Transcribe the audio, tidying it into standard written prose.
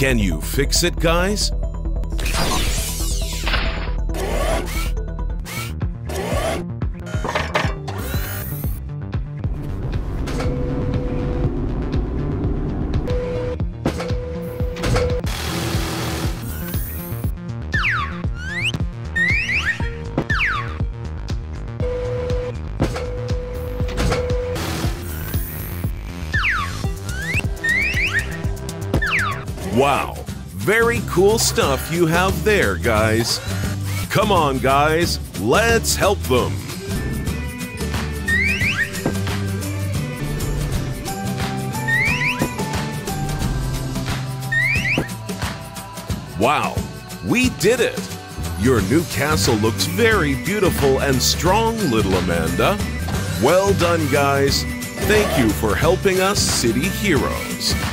Can you fix it, guys? Wow, very cool stuff you have there, guys. Come on, guys, let's help them. Wow, we did it! Your new castle looks very beautiful and strong, little Amanda. Well done, guys. Thank you for helping us, City Heroes.